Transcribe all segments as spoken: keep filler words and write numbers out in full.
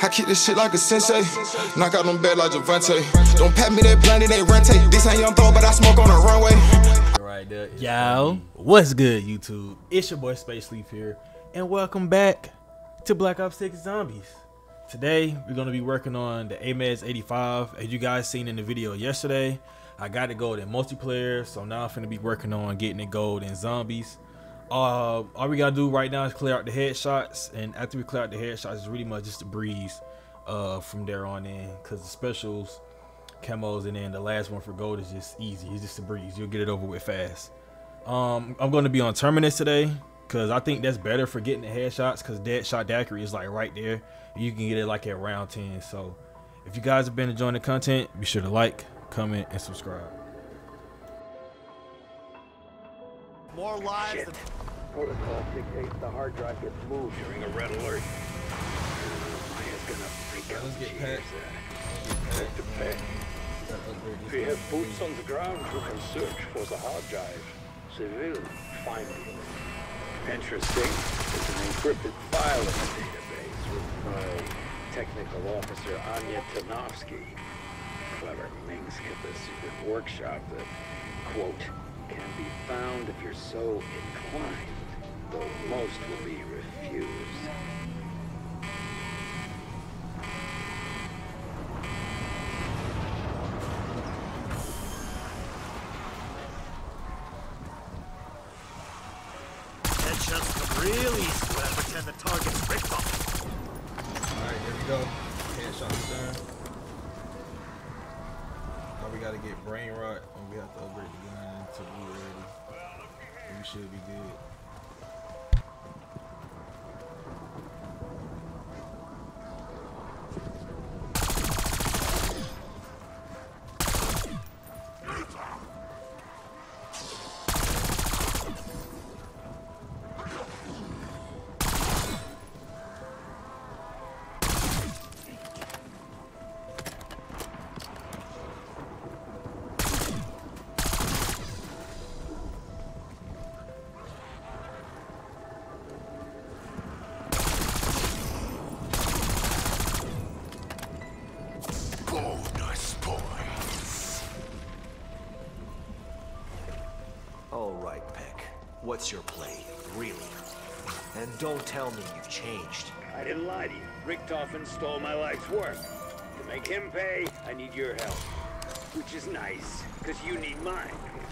I keep this shit like a sensei. Knock out them bad like Javante. Don't pat me that blunt, it ain't rente. This ain't young throw, but I smoke on the runway. Right there. Yo, what's good, YouTube? It's your boy Space Sleep here, and welcome back to Black Ops six Zombies. Today, we're going to be working on the A M E S eighty-five. As you guys seen in the video yesterday, I got it gold in multiplayer, so now I'm going to be working on getting it gold in zombies. Uh, all we got to do right now is clear out the headshots, and after we clear out the headshots, it's really much just a breeze uh, from there on in, because the specials, camos, and then the last one for gold is just easy. It's just a breeze. You'll get it over with fast. Um, I'm going to be on Terminus today, because I think that's better for getting the headshots, because Deadshot Daiquiri is like right there. You can get it like at round ten. So if you guys have been enjoying the content, be sure to like, comment, and subscribe. More lives Shit. than Protocol dictates the hard drive gets moved during a red alert. Maya's gonna freak out. Let's get Cheers, Pat. uh, Back to bed. We have boots on the ground who can search for the hard drive. They will find it. Interesting. There's an encrypted file in the database with my technical officer Anya Tanovsky. Clever minx kept a secret workshop that, quote, can be found if you're so inclined, though most will be refused. headshots come real easy when I pretend the target's Richthofen. Alright, here we go. Headshots done. Now we gotta get brain rot, and we have to upgrade the gun to blue ready. And we should be good. All right, Peck. What's your play, really? And don't tell me you've changed. I didn't lie to you. Richthofen stole my life's work. To make him pay, I need your help. Which is nice, because you need mine.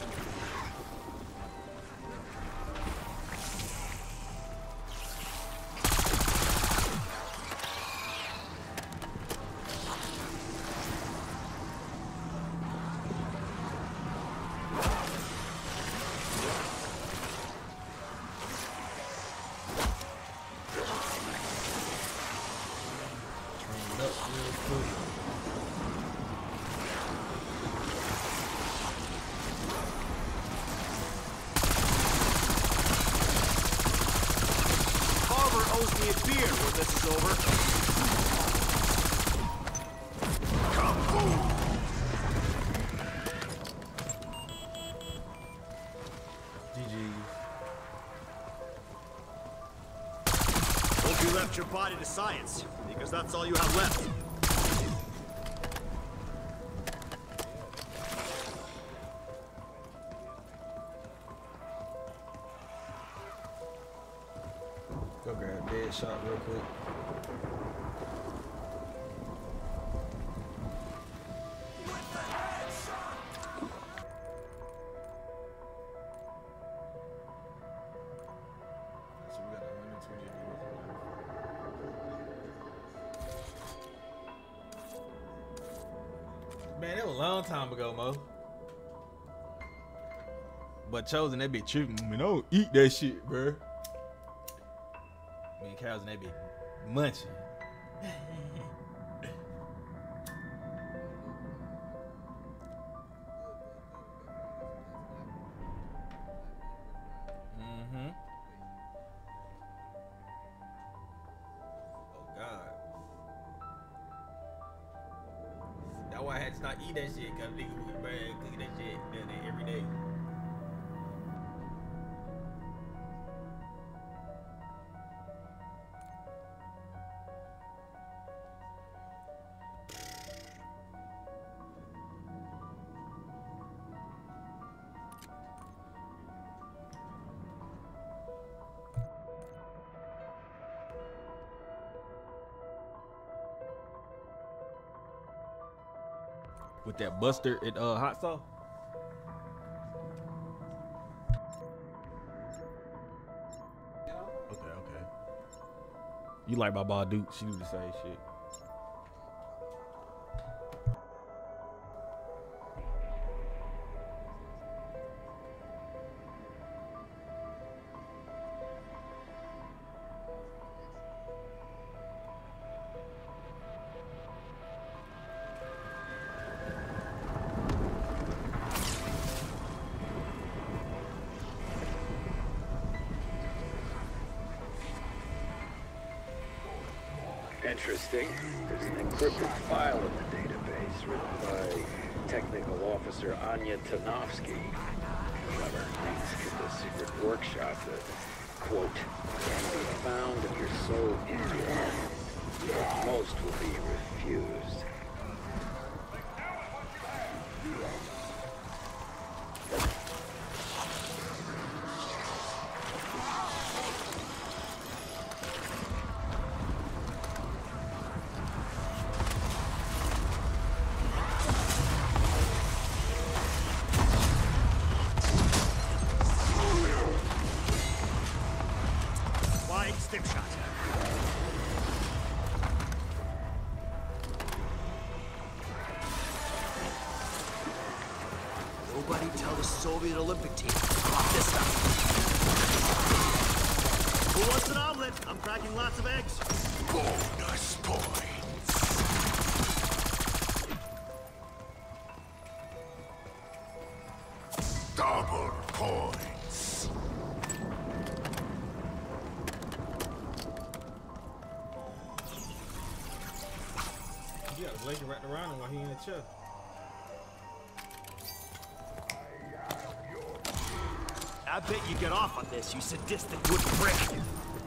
Carver owes me a beer when this is over. Kaboom! G G. Hope you left your body to science, because that's all you have left. Go grab Deadshot real quick. So we got one hundred twenty of Man, that was a long time ago, Mo. But Chosen, that be tripping. Man, don't eat that shit, bruh. Me and cows and they be munching. Mm-hmm. Oh God. That's why I had to not eat that shit, cause nigga was bad cooking that shit every day. with that mustard and uh, hot sauce. Okay, okay. You like my ball, Duke? She do the same shit. Interesting. There's an encrypted file in the database written by Technical Officer Anya Tanovsky. Whoever thinks in the secret workshop that, quote, can be found if you're so Indian. But most will be refused. Stick shot. Nobody tell the Soviet Olympic team about this stuff. Who wants an omelet? I'm cracking lots of eggs. Bonus points. Double points. You got a blanket wrapped around him while he in the chair. I bet you get off on this, you sadistic wood prick.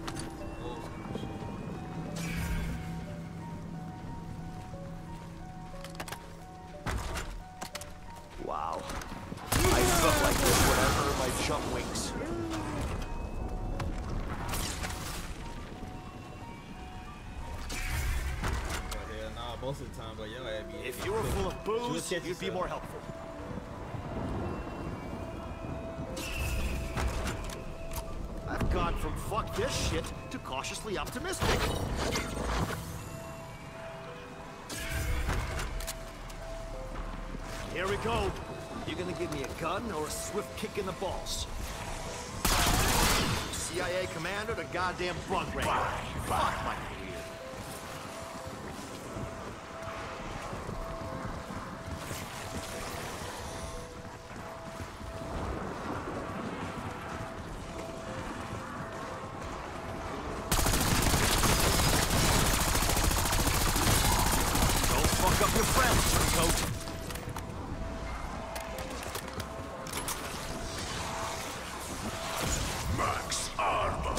Wow. I felt like this when I earned my jump wings. Most of the time, but yo, Abby. If you were full of booze, you'd be more helpful. I've gone from fuck this shit to cautiously optimistic. Here we go. You gonna give me a gun or a swift kick in the balls? C I A commander to goddamn bug raid. Fuck my career. Fuck up your friends, turncoat. Max armor.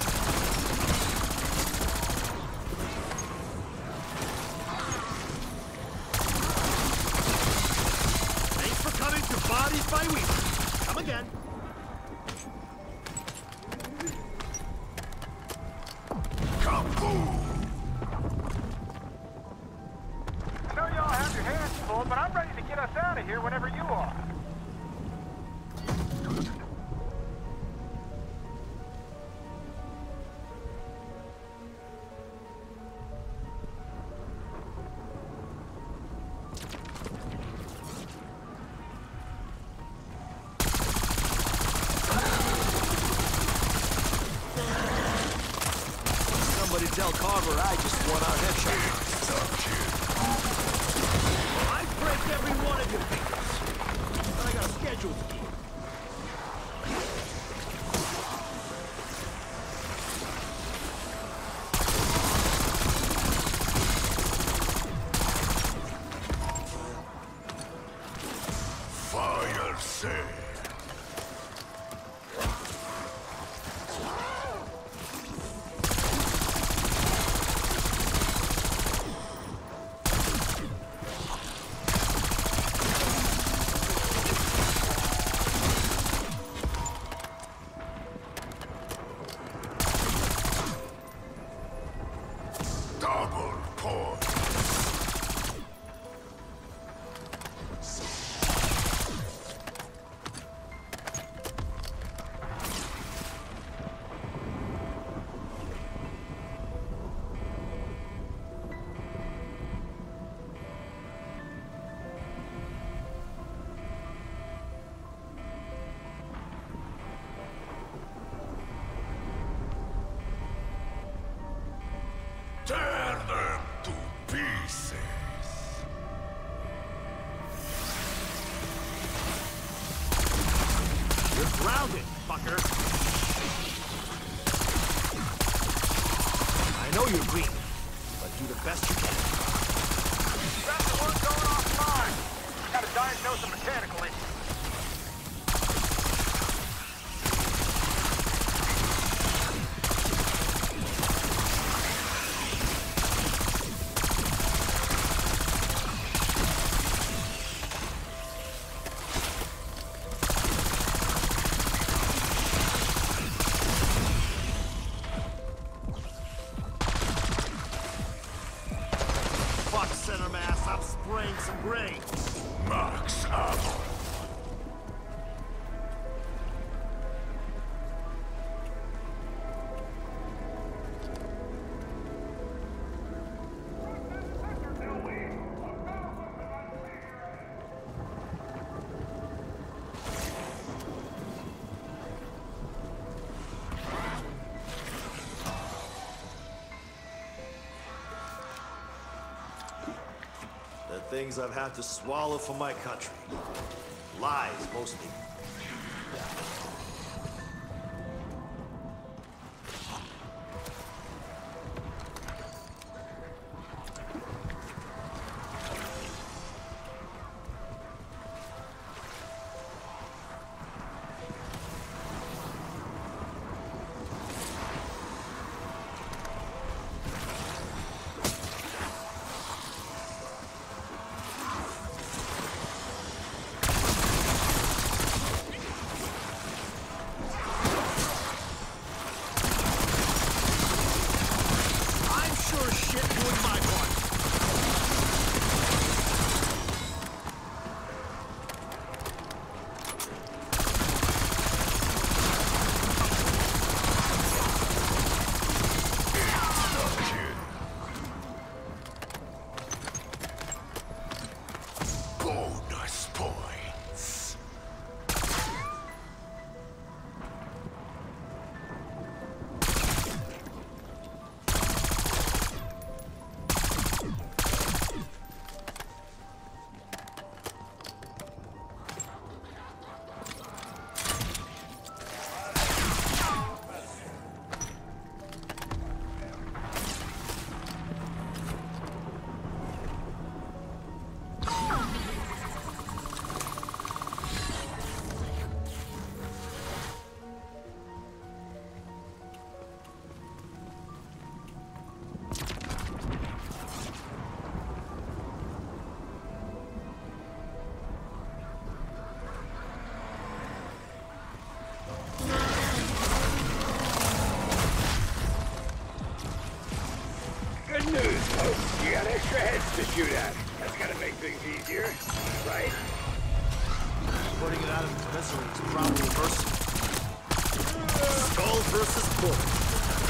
Thanks for coming to Bodies by Week. Come again. Kaboom! I know y'all have your hands full, but I'm ready to get us out of here whenever you are. Somebody tell Carver I just won our headshot. I break every one of your fingers. But I got a schedule to keep. Fire sale. Double points. Tear them to pieces. You're grounded, fucker. I know you're green, but do the best you can. That's the one going off fine. Gotta diagnose him mechanically. Fuck center mass, I'm spraying some brains. Max ammo. The things I've had to swallow for my country. Lies, mostly. I'm sure shit doing my part. Bonus points. Good news, folks. You got extra heads to shoot at. That's gotta make things easier, right? Putting it out of its misery is probably mercy. Skull versus bullet.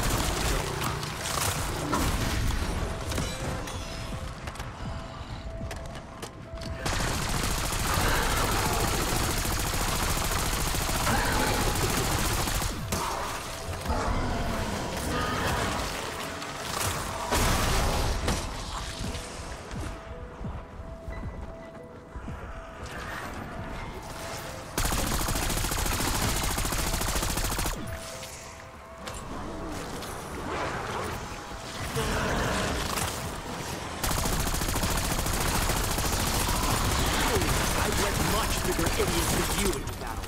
I've let much bigger idiots than you into battle.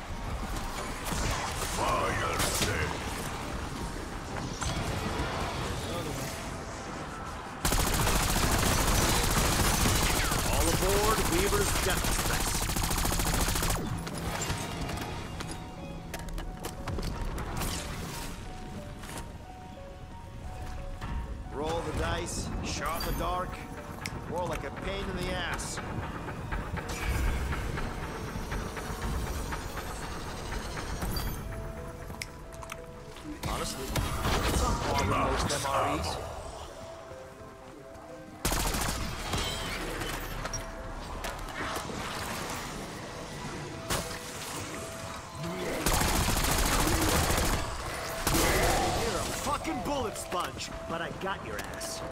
Fire sale. All aboard Weaver's Death Express. Roll the dice, shot in the dark, more like a pain in the ass. Honestly, it's on par with most M R Es. You're a fucking bullet sponge. punch, but I got your ass.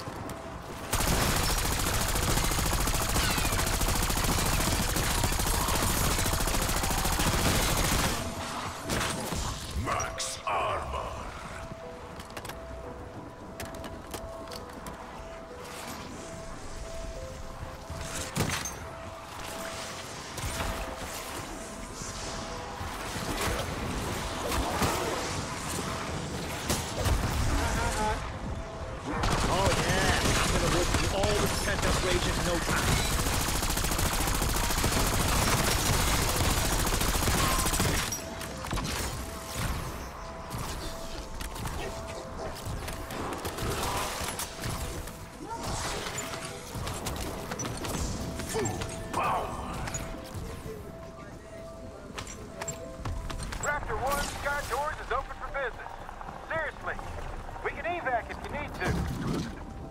Max armor. Oh yeah, I'm gonna work through all this pent-up rage in no time. Raptor one, Sky Doors is open for business. Seriously, we can evac if you need to.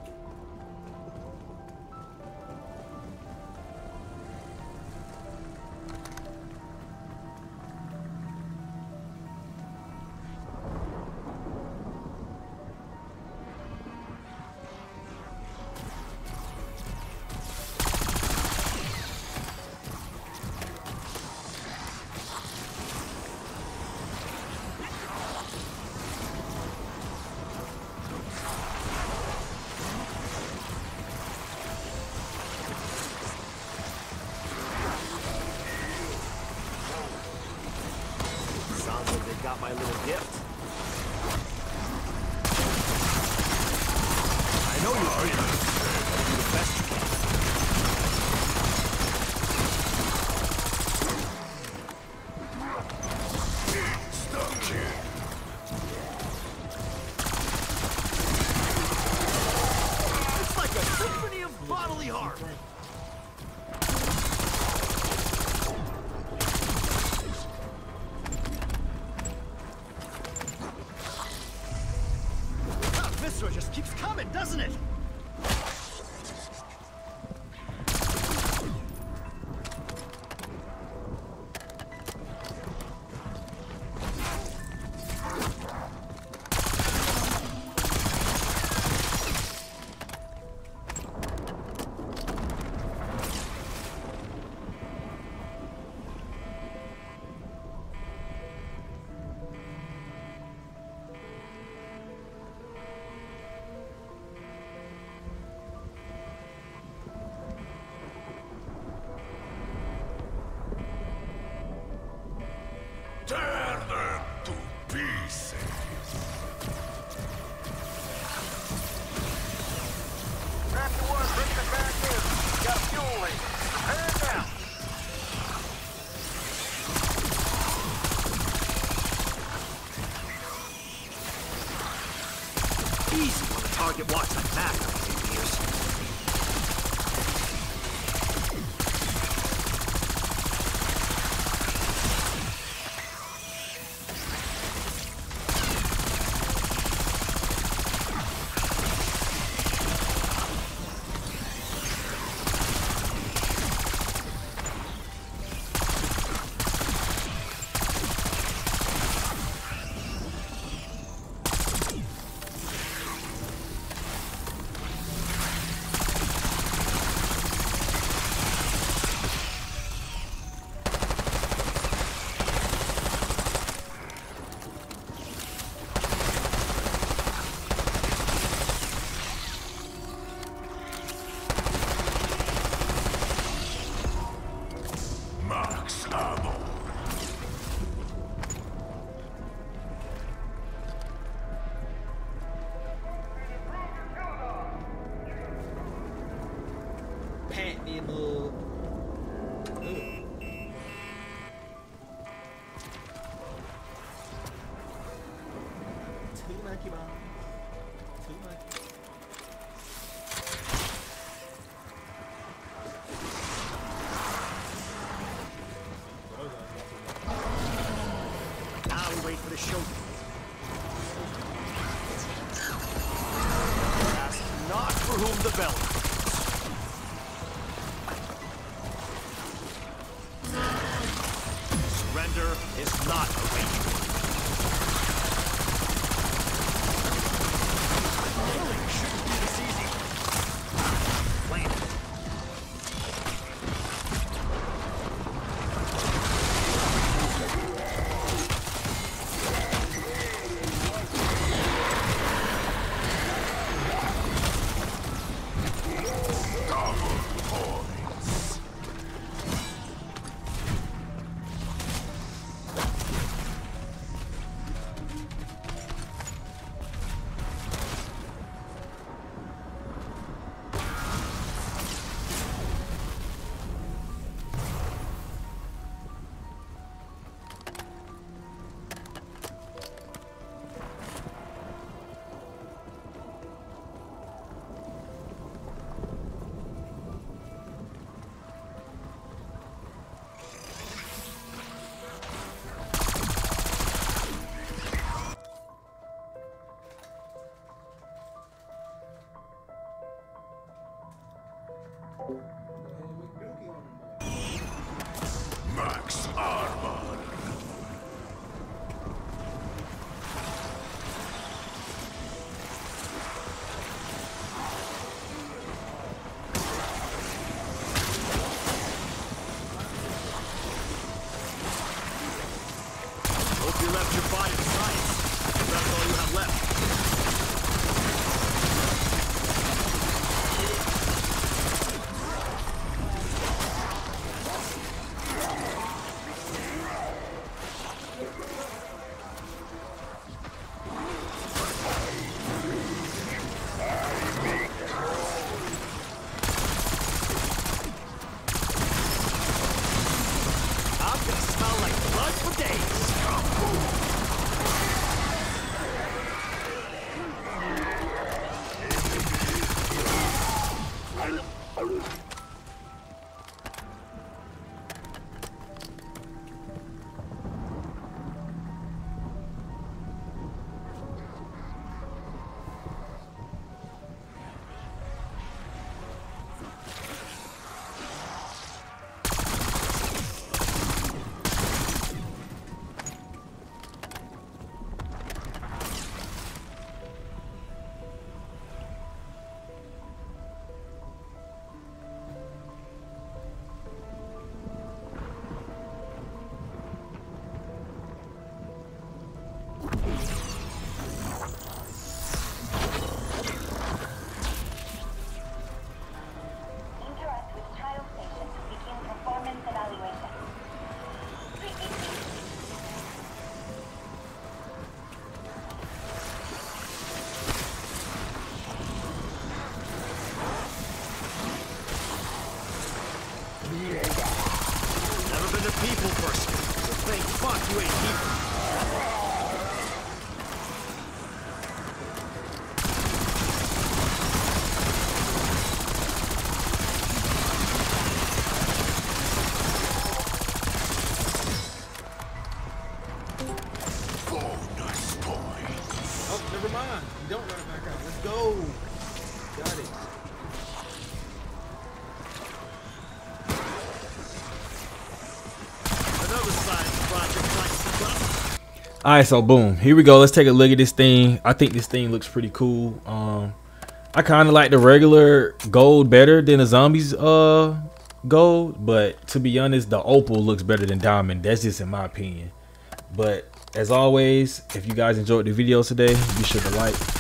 Sounds like they got my little gift. I know you're here. Do the best you can. Stuck here. It's like a symphony of bodily harm. Ah, Viscera just keeps coming, doesn't it? Tear them to pieces. Raptor one, bring it back in. Got a fuel leak. Prepare it now. Easy when the target walks like that, years. Max ammo. Pat me a little. Two monkey bombs. Two monkey. Now we wait for the show. Ask not for whom the bell rings. Surrender is not a wait. Max armor. Hope you left your body to science. That's all you have left. I'm gonna smell like blood for days. Interact with trial station to begin performance evaluation. Never been a people person, so thank fuck you ain't people. Bonus points. Oh, never mind. You don't run it back out. Let's go. Got it. Another science project like Sequest. All right, so boom, here we go. Let's take a look at this thing. I think this thing looks pretty cool. Um, I kind of like the regular gold better than the zombies uh gold, but to be honest, the opal looks better than diamond. That's just in my opinion. But as always, if you guys enjoyed the video today, be sure to like,